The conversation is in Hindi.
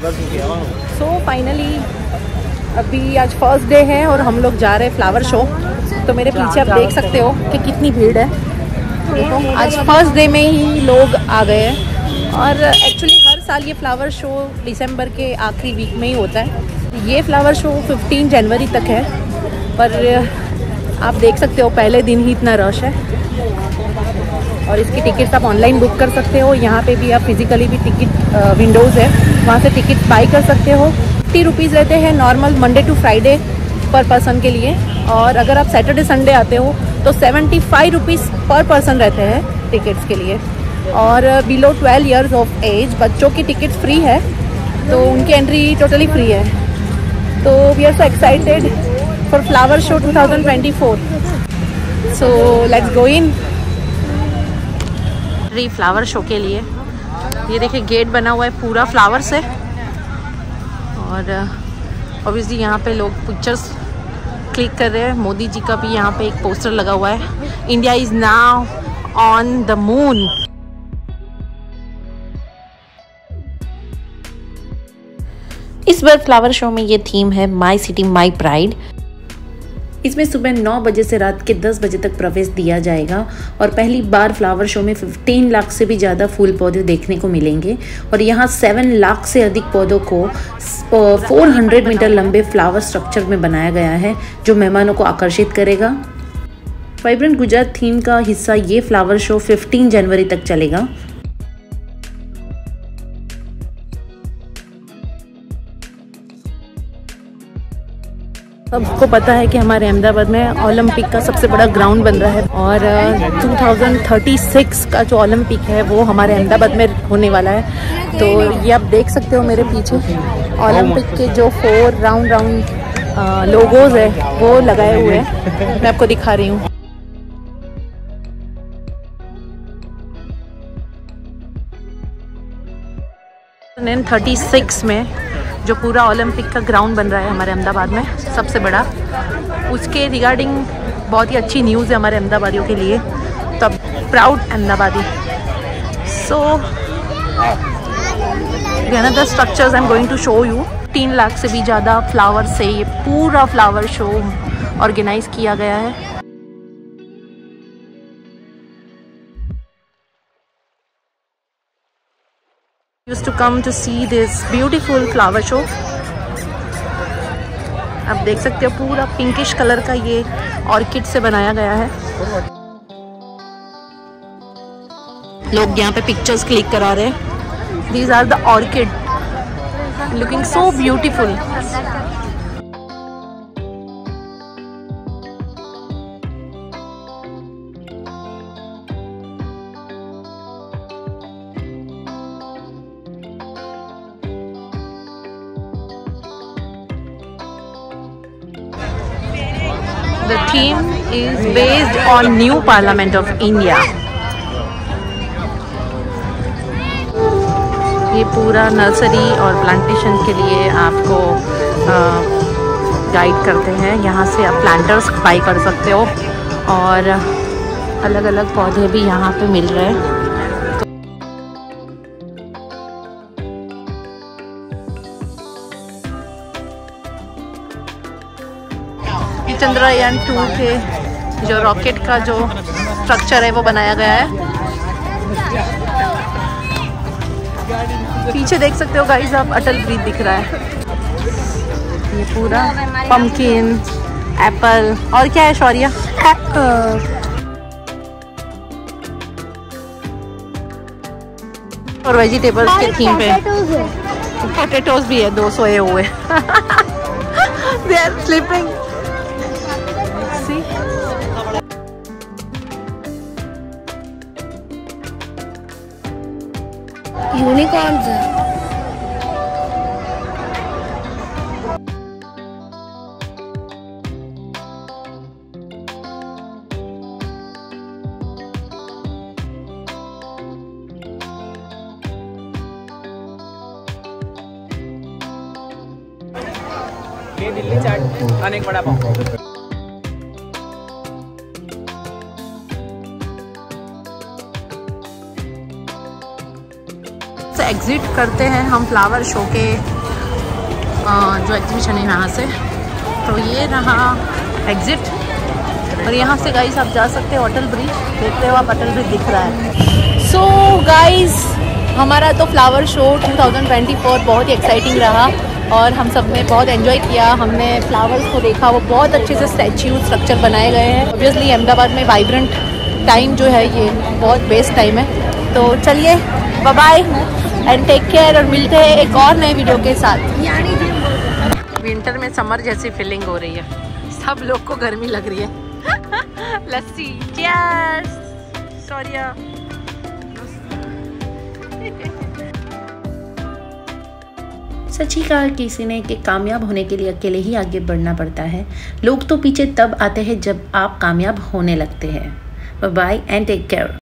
सो फाइनली अभी आज फर्स्ट डे है और हम लोग जा रहे हैं फ्लावर शो। तो मेरे पीछे आप देख सकते हो कि कितनी भीड़ है। देखो आज फर्स्ट डे में ही लोग आ गए हैं। और एक्चुअली हर साल ये फ्लावर शो दिसंबर के आखिरी वीक में ही होता है। ये फ्लावर शो 15 जनवरी तक है, पर आप देख सकते हो पहले दिन ही इतना रश है। और इसकी टिकट्स आप ऑनलाइन बुक कर सकते हो। यहाँ पे भी आप फिजिकली भी टिकट विंडोज़ है, वहाँ से टिकट बाई कर सकते हो। 50 रुपीज़ रहते हैं नॉर्मल मंडे टू फ्राइडे पर पर्सन के लिए। और अगर आप सैटरडे संडे आते हो तो 75 रुपीज़ पर पर्सन रहते हैं टिकट्स के लिए। और बिलो 12 ईयर्स ऑफ एज बच्चों की टिकट फ्री है, तो उनकी एंट्री टोटली फ्री है। तो we are so excited for flower show 2024। So let's go in flower show के लिए। ये देखिए गेट बना हुआ है पूरा फ्लावर से। और ऑब्वियसली यहाँ पे लोग पिक्चर्स क्लिक कर रहे हैं। मोदी जी का भी यहाँ पे एक पोस्टर लगा हुआ है, India is now on the moon. इस बार फ्लावर शो में ये थीम है माई सिटी माई प्राइड। इसमें सुबह 9 बजे से रात के 10 बजे तक प्रवेश दिया जाएगा। और पहली बार फ्लावर शो में 15 लाख से भी ज़्यादा फूल पौधे देखने को मिलेंगे। और यहाँ 7 लाख से अधिक पौधों को 400 मीटर लंबे फ्लावर स्ट्रक्चर में बनाया गया है, जो मेहमानों को आकर्षित करेगा। वाइब्रेंट गुजरात थीम का हिस्सा ये फ्लावर शो 15 जनवरी तक चलेगा। सबको पता है कि हमारे अहमदाबाद में ओलंपिक का सबसे बड़ा ग्राउंड बन रहा है। और 2036 का जो ओलंपिक है वो हमारे अहमदाबाद में होने वाला है। तो ये आप देख सकते हो मेरे पीछे ओलंपिक के जो 4 राउंड लोगोज है वो लगाए हुए हैं। मैं आपको दिखा रही हूँ। इन 36 में जो पूरा ओलंपिक का ग्राउंड बन रहा है हमारे अहमदाबाद में सबसे बड़ा, उसके रिगार्डिंग बहुत ही अच्छी न्यूज़ है हमारे अहमदाबादियों के लिए। तो proud Ahmedabadi. So another structures I am going to show you. 3 lakh से भी ज़्यादा फ्लावर से ये पूरा फ्लावर शो ऑर्गेनाइज किया गया है। Used to come to see this beautiful flower show। आप देख सकते हो पूरा पिंकिश कलर का ये ऑर्किड से बनाया गया है। लोग यहाँ पे पिक्चर्स क्लिक करा रहे हैं। These are the orchid looking so beautiful। The theme is based on new Parliament of India। ये पूरा नर्सरी और प्लांटेशन के लिए आपको गाइड करते हैं। यहाँ से आप प्लांटर्स बाई कर सकते हो और अलग अलग पौधे भी यहाँ पे मिल रहे हैं। चंद्रयान 2 के जो रॉकेट का जो स्ट्रक्चर है वो बनाया गया है। पीछे देख सकते हो गाइस आप, अटल ब्रिज दिख रहा है। ये पूरा पम्पकिन, एप्पल और क्या है शौर्या? और वेजिटेबल्स के थीम पे पोटैटोज भी है, 2 सोए हुए। They are sleeping। यूनिकॉर्न्स है। ये दिल्ली चाट खाने का बड़ा पाव। से एग्ज़िट करते हैं हम फ्लावर शो के जो एग्जीबिशन है यहाँ से। तो ये रहा एग्ज़िट और यहाँ से गाइस आप जा सकते हो अटल ब्रिज। देख रहे हो आप, अटल ब्रिज दिख रहा है। सो गाइस हमारा तो फ्लावर शो 2024 बहुत ही एक्साइटिंग रहा और हम सब ने बहुत एंजॉय किया। हमने फ्लावर्स को देखा, वो बहुत अच्छे से स्टैच्यू स्ट्रक्चर बनाए गए हैं। ऑब्वियसली अहमदाबाद में वाइब्रेंट टाइम जो है ये बहुत बेस्ट टाइम है। तो चलिए bye bye and take care और मिलते हैं एक और नए वीडियो के साथ। विंटर में समर जैसी फीलिंग हो रही है, सब लोग को गर्मी लग रही है। लस्सी चीयर्स सॉरिया। सच ही कहा किसी ने कि कामयाब होने के लिए अकेले ही आगे बढ़ना पड़ता है। लोग तो पीछे तब आते हैं जब आप कामयाब होने लगते हैं। Bye bye and take care.